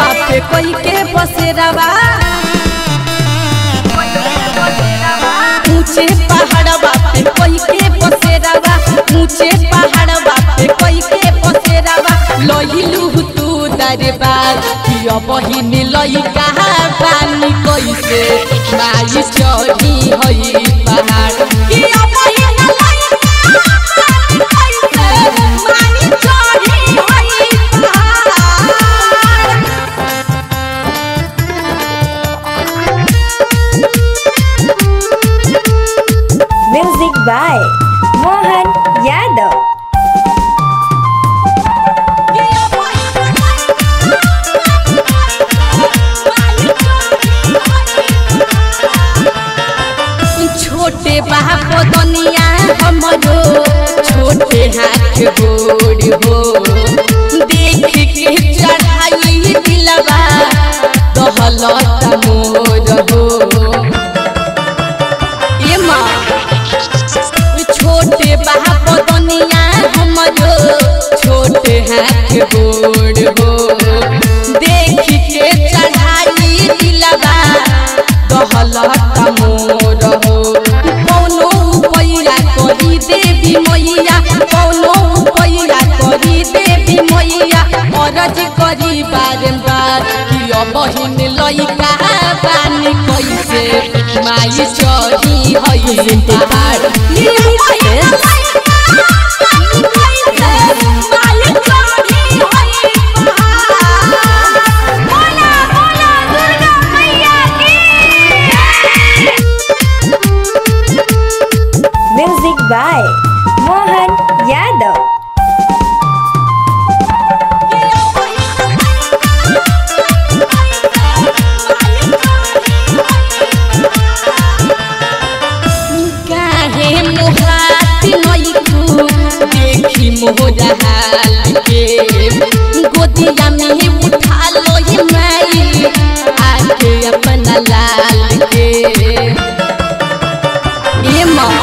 पे कोई के बसेरावा ऊंचे पहाड़वा पे कोई के बसेरावा ऊंचे पहाड़वा पे कोई के बसेरावा लइलू तू दरबार किया बहिन लइका बानी कैसे माई चढ़ी हई पहाड़ किया बहिन म्यूजिक बाय मोहन यादव। छोटे बाप दुनिया हमरो छोटे हाथ गोड़ हो देख के चढ़ाई दिलवा दहलत मोर हो ये माँ छोटे बाप दुनिया हमरो छोटे हाथ गोड़ हो देख के चढ़ाई दिलवा दहलत मोर हो कौनो पैया करी देवी मैया कौनो पैया करी देवी मैया अरज करी बारंबार किया बहिन लइका बानी कैसे माई चढ़ी हई पहाड़ म्यूजिक बाय मोहन यादव। काहे मोहाती नइखू देखी मोरा हाल के गोदिया में उठा लो ये माई आके अपना लाल के ये माँ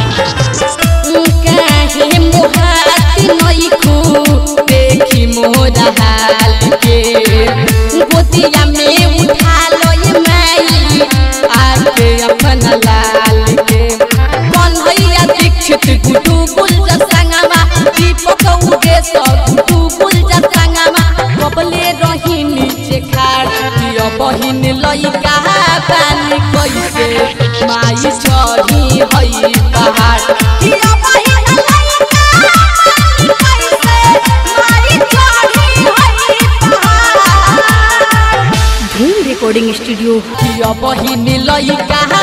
काहे मोहाती नइखू देखी मोरा हाल के गोदिया में उठा लो ये माई आके अपना लाल के कन्हैया दीक्षित गुडू गुलजा संगमा दीपक उदेश गुडू गुलजा संगमा कबले रही नीचे खाड़ किया बहिन लइका बानी कैसे माई चढ़ी हई पहाड़ किया बहिन लइका बानी कैसे माई चढ़ी हई पहाड़ धूम रिकॉर्डिंग स्टूडियो। किया बहिन लइका